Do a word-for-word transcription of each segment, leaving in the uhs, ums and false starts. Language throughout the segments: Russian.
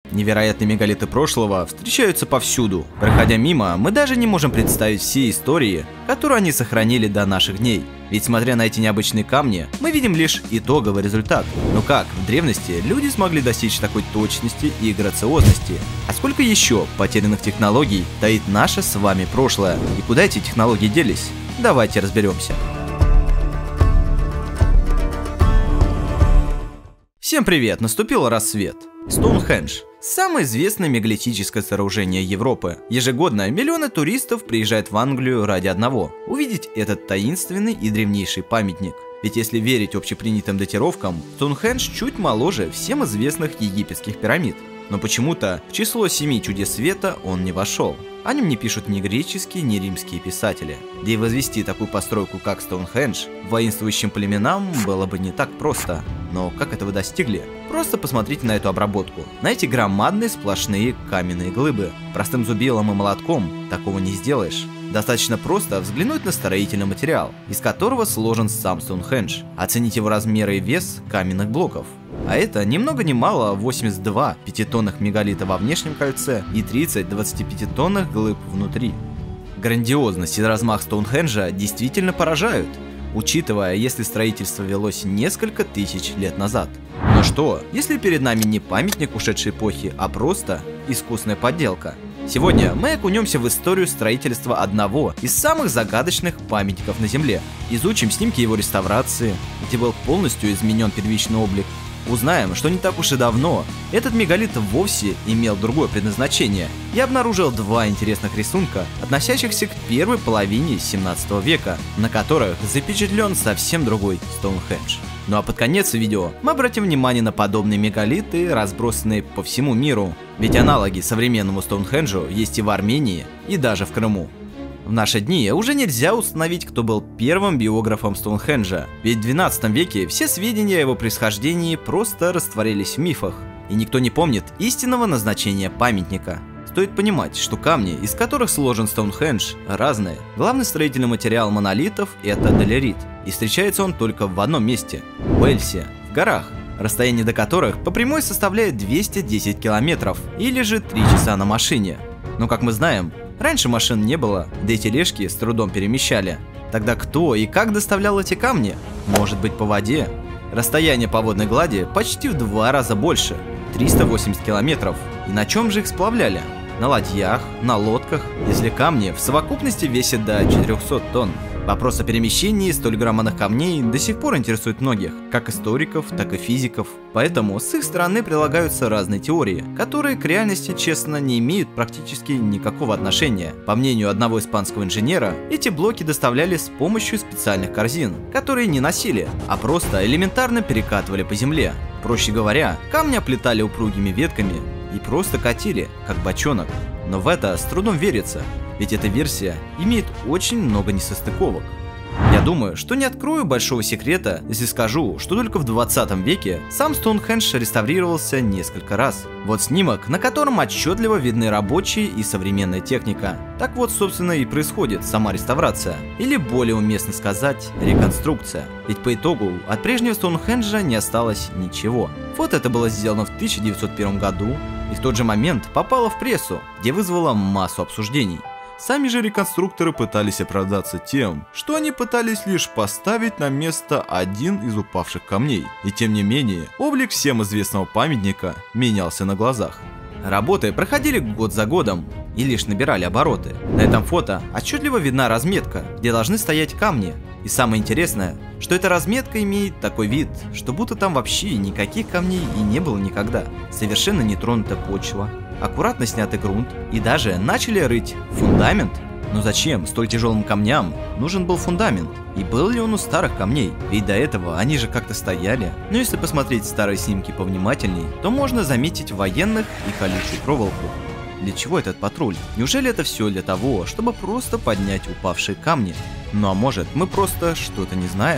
Невероятные мегалиты прошлого встречаются повсюду. Проходя мимо, мы даже не можем представить все истории, которые они сохранили до наших дней. Ведь смотря на эти необычные камни, мы видим лишь итоговый результат. Но как в древности люди смогли достичь такой точности и грациозности? А сколько еще потерянных технологий таит наше с вами прошлое? И куда эти технологии делись? Давайте разберемся. Всем привет! Наступил рассвет. Стоунхендж – самое известное мегалитическое сооружение Европы. Ежегодно миллионы туристов приезжают в Англию ради одного – увидеть этот таинственный и древнейший памятник. Ведь если верить общепринятым датировкам, Стоунхендж чуть моложе всем известных египетских пирамид. Но почему-то в число семи чудес света он не вошел. О нем не пишут ни греческие, ни римские писатели. Да и возвести такую постройку, как Стоунхендж, воинствующим племенам было бы не так просто. Но как это вы достигли? Просто посмотрите на эту обработку. На эти громадные сплошные каменные глыбы. Простым зубилом и молотком такого не сделаешь. Достаточно просто взглянуть на строительный материал, из которого сложен сам Стоунхендж. Оценить его размеры и вес каменных блоков. А это ни много ни мало восемьдесят два пятитонных мегалита во внешнем кольце и тридцать двадцатипятитонных глыб внутри. Грандиозность и размах Стоунхенджа действительно поражают, учитывая, если строительство велось несколько тысяч лет назад. Но что, если перед нами не памятник ушедшей эпохи, а просто искусная подделка? Сегодня мы окунемся в историю строительства одного из самых загадочных памятников на Земле. Изучим снимки его реставрации, где был полностью изменен первичный облик. Узнаем, что не так уж и давно этот мегалит вовсе имел другое предназначение. Я обнаружил два интересных рисунка, относящихся к первой половине семнадцатого века, на которых запечатлен совсем другой Стоунхендж. Ну а под конец видео мы обратим внимание на подобные мегалиты, разбросанные по всему миру. Ведь аналоги современному Стоунхенджу есть и в Армении, и даже в Крыму. В наши дни уже нельзя установить, кто был первым биографом Стоунхенджа, ведь в двенадцатом веке все сведения о его происхождении просто растворились в мифах, и никто не помнит истинного назначения памятника. Стоит понимать, что камни, из которых сложен Стоунхендж, разные. Главный строительный материал монолитов – это долерит, и встречается он только в одном месте – в Уэльсе, в горах, расстояние до которых по прямой составляет двести десять километров, или же три часа на машине. Но как мы знаем, раньше машин не было, да и тележки с трудом перемещали. Тогда кто и как доставлял эти камни? Может быть, по воде? Расстояние по водной глади почти в два раза больше – триста восемьдесят километров. И на чем же их сплавляли? На ладьях, на лодках, если камни в совокупности весят до четырёхсот тонн. Вопрос о перемещении столь громадных камней до сих пор интересует многих, как историков, так и физиков. Поэтому с их стороны прилагаются разные теории, которые к реальности, честно, не имеют практически никакого отношения. По мнению одного испанского инженера, эти блоки доставляли с помощью специальных корзин, которые не носили, а просто элементарно перекатывали по земле. Проще говоря, камни оплетали упругими ветками и просто катили, как бочонок. Но в это с трудом верится, ведь эта версия имеет очень много несостыковок. Я думаю, что не открою большого секрета, если скажу, что только в двадцатом веке сам Стоунхендж реставрировался несколько раз. Вот снимок, на котором отчетливо видны рабочие и современная техника. Так вот, собственно, и происходит сама реставрация, или более уместно сказать, реконструкция. Ведь по итогу от прежнего Стоунхенджа не осталось ничего. Фото это было сделано в тысяча девятьсот первом году, и в тот же момент попало в прессу, где вызвало массу обсуждений. Сами же реконструкторы пытались оправдаться тем, что они пытались лишь поставить на место один из упавших камней. И тем не менее, облик всем известного памятника менялся на глазах. Работы проходили год за годом и лишь набирали обороты. На этом фото отчетливо видна разметка, где должны стоять камни. И самое интересное, что эта разметка имеет такой вид, что будто там вообще никаких камней и не было никогда. Совершенно нетронутая почва, аккуратно снятый грунт, и даже начали рыть фундамент. Но зачем столь тяжелым камням нужен был фундамент? И был ли он у старых камней? Ведь до этого они же как-то стояли. Но если посмотреть старые снимки повнимательней, то можно заметить военных и колючую проволоку. Для чего этот патруль? Неужели это все для того, чтобы просто поднять упавшие камни? Ну а может, мы просто что-то не знаем?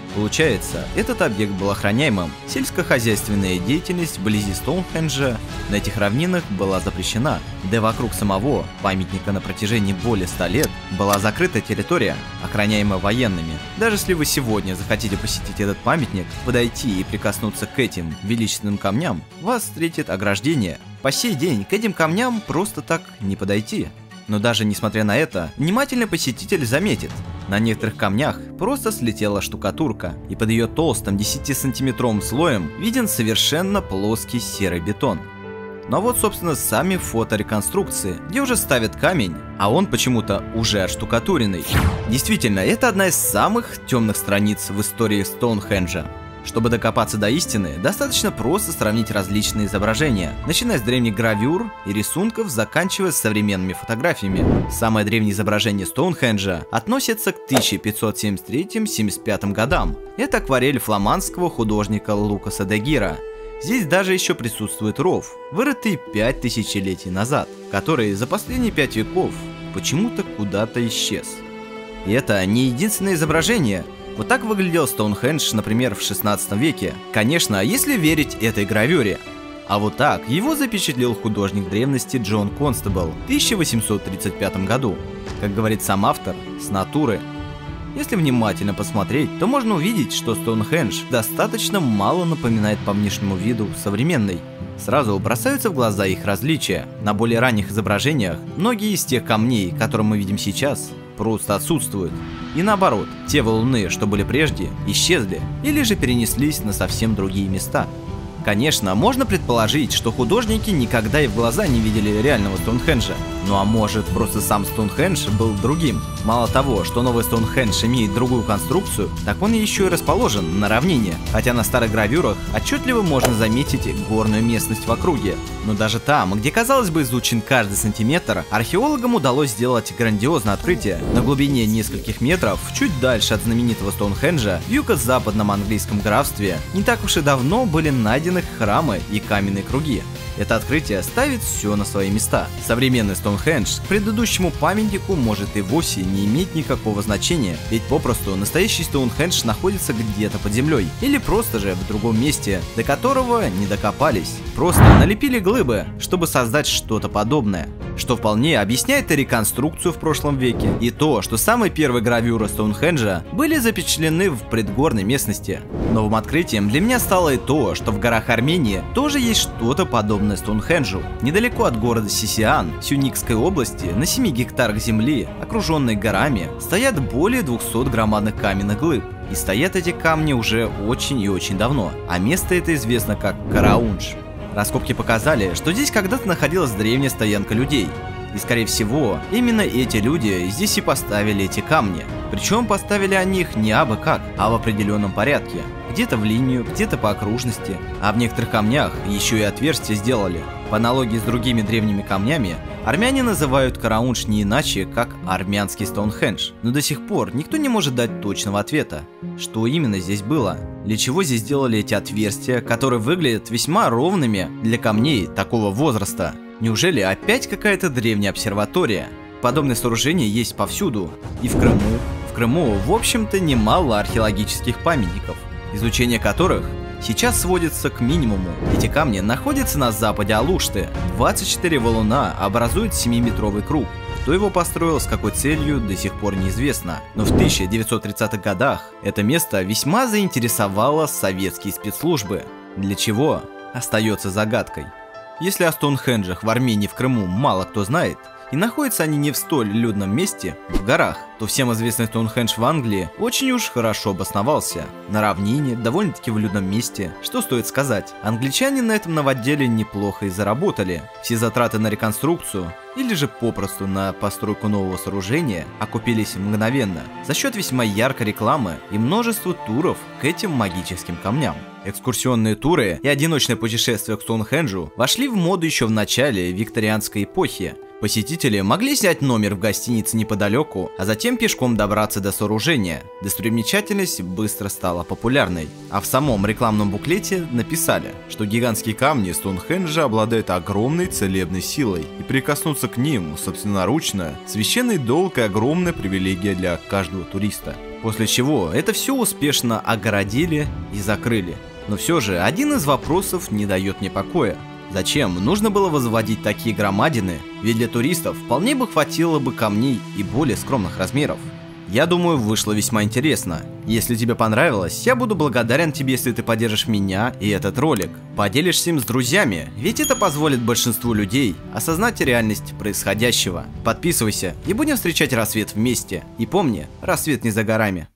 Получается, этот объект был охраняемым. Сельскохозяйственная деятельность вблизи Стоунхенджа на этих равнинах была запрещена, да и вокруг самого памятника на протяжении более ста лет была закрыта территория, охраняемая военными. Даже если вы сегодня захотите посетить этот памятник, подойти и прикоснуться к этим величественным камням, вас встретит ограждение. По сей день к этим камням просто так не подойти. Но даже несмотря на это, внимательный посетитель заметит, на некоторых камнях просто слетела штукатурка, и под ее толстым десятисантиметровым слоем виден совершенно плоский серый бетон. Ну а вот, собственно, сами фотореконструкции, где уже ставят камень, а он почему-то уже отштукатуренный. Действительно, это одна из самых темных страниц в истории Стоунхенджа. Чтобы докопаться до истины, достаточно просто сравнить различные изображения, начиная с древних гравюр и рисунков, заканчивая современными фотографиями. Самое древнее изображение Стоунхенджа относится к тысяча пятьсот семьдесят третьему — семьдесят пятому годам. Это акварель фламандского художника Лукаса де Гира. Здесь даже еще присутствует ров, вырытый пять тысячелетий назад, который за последние пять веков почему-то куда-то исчез. И это не единственное изображение. Вот так выглядел Стоунхендж, например, в шестнадцатом веке. Конечно, если верить этой гравюре. А вот так его запечатлел художник древности Джон Констебл в тысяча восемьсот тридцать пятом году. Как говорит сам автор, с натуры. Если внимательно посмотреть, то можно увидеть, что Стоунхендж достаточно мало напоминает по внешнему виду современный. Сразу бросаются в глаза их различия. На более ранних изображениях многие из тех камней, которые мы видим сейчас, просто отсутствуют. И наоборот, те валуны, что были прежде, исчезли или же перенеслись на совсем другие места. Конечно, можно предположить, что художники никогда и в глаза не видели реального Стоунхенджа. Ну а может, просто сам Стоунхендж был другим. Мало того, что новый Стоунхендж имеет другую конструкцию, так он еще и расположен на равнине. Хотя на старых гравюрах отчетливо можно заметить горную местность в округе. Но даже там, где, казалось бы, изучен каждый сантиметр, археологам удалось сделать грандиозное открытие. На глубине нескольких метров, чуть дальше от знаменитого Стоунхенджа, в юго-западном английском графстве, не так уж и давно были найдены храмы и каменные круги. Это открытие ставит все на свои места. Современный Стоунхендж к предыдущему памятнику может и вовсе не иметь никакого значения, ведь попросту настоящий Стоунхендж находится где-то под землей, или просто же в другом месте, до которого не докопались. Просто налепили глыбы, чтобы создать что-то подобное, что вполне объясняет и реконструкцию в прошлом веке, и то, что самые первые гравюры Стоунхенджа были запечатлены в предгорной местности. Новым открытием для меня стало и то, что в горах Армении тоже есть что-то подобное Стоунхенджу. Недалеко от города Сисиан, Сюникской области, на семи гектарах земли, окруженной горами, стоят более двухсот громадных каменных глыб. И стоят эти камни уже очень и очень давно, а место это известно как Караунж. Раскопки показали, что здесь когда-то находилась древняя стоянка людей. И скорее всего, именно эти люди здесь и поставили эти камни. Причем поставили они их не абы как, а в определенном порядке. Где-то в линию, где-то по окружности, а в некоторых камнях еще и отверстия сделали. По аналогии с другими древними камнями, армяне называют Караунж не иначе, как армянский Стоунхендж. Но до сих пор никто не может дать точного ответа, что именно здесь было. Для чего здесь сделали эти отверстия, которые выглядят весьма ровными для камней такого возраста? Неужели опять какая-то древняя обсерватория? Подобные сооружения есть повсюду, и в Крыму. В Крыму, в общем-то, немало археологических памятников, изучение которых сейчас сводится к минимуму. Эти камни находятся на западе Алушты. двадцать четыре валуна образуют семиметровый круг. Кто его построил, с какой целью, до сих пор неизвестно. Но в тысяча девятьсот тридцатых годах это место весьма заинтересовало советские спецслужбы. Для чего? Остается загадкой. Если о Стоунхенджах в Армении и в Крыму мало кто знает, и находятся они не в столь людном месте, в горах, то всем известный Стоунхендж в Англии очень уж хорошо обосновался. На равнине, довольно-таки в людном месте. Что стоит сказать, англичане на этом новоделе неплохо и заработали. Все затраты на реконструкцию, или же попросту на постройку нового сооружения, окупились мгновенно, за счет весьма яркой рекламы и множества туров к этим магическим камням. Экскурсионные туры и одиночное путешествие к Стоунхенджу вошли в моду еще в начале викторианской эпохи. Посетители могли снять номер в гостинице неподалеку, а затем пешком добраться до сооружения. Достопримечательность быстро стала популярной. А в самом рекламном буклете написали, что гигантские камни Стоунхенджа обладают огромной целебной силой, и прикоснуться к ним собственноручно – священный долг и огромная привилегия для каждого туриста. После чего это все успешно огородили и закрыли. Но все же один из вопросов не дает мне покоя. Зачем нужно было возводить такие громадины, ведь для туристов вполне бы хватило бы камней и более скромных размеров. Я думаю, вышло весьма интересно. Если тебе понравилось, я буду благодарен тебе, если ты поддержишь меня и этот ролик. Поделишься им с друзьями, ведь это позволит большинству людей осознать реальность происходящего. Подписывайся и будем встречать рассвет вместе. И помни, рассвет не за горами.